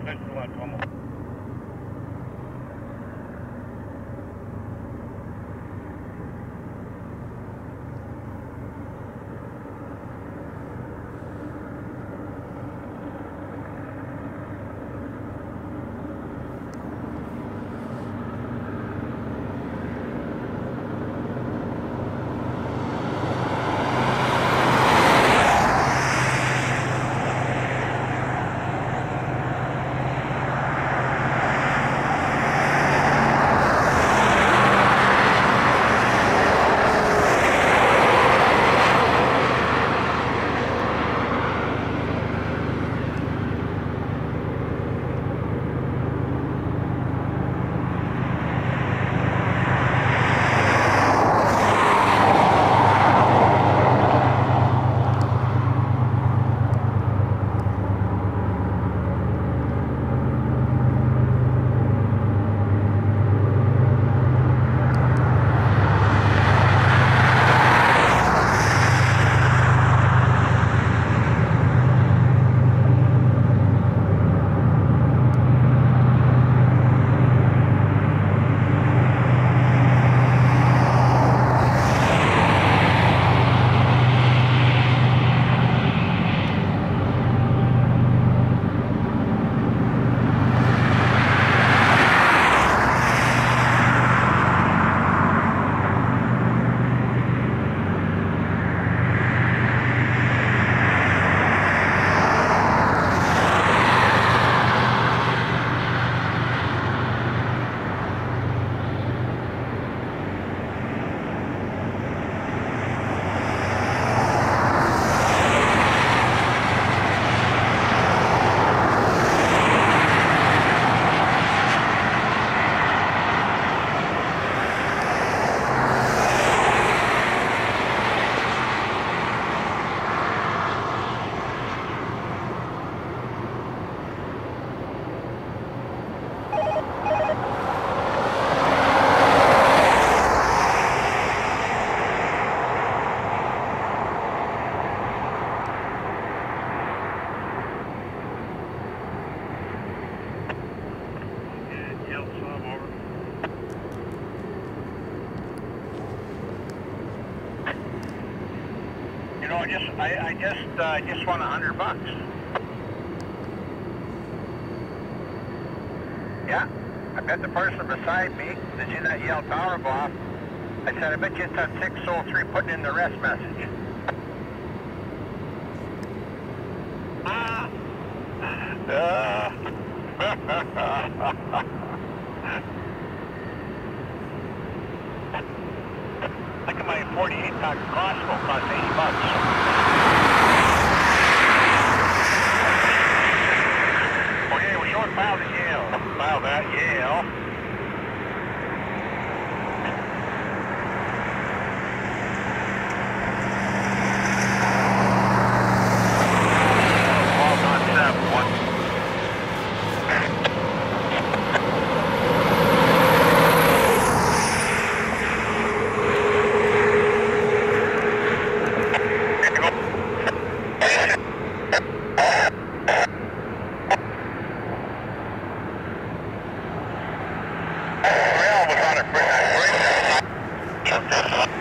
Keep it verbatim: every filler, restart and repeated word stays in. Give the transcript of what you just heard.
Central at Como. You know, I just, I, I just, uh, just won a hundred bucks. Yeah, I bet the person beside me that you that yelled Powerball. I said, I bet you it's that six oh three putting in the rest message. Ah. Uh. Look at my forty-eight pack of Costco cost eighty bucks. Okay, we're short filed at Yale. Filed at Yale. Well done, Sept. One. Well, was on a break.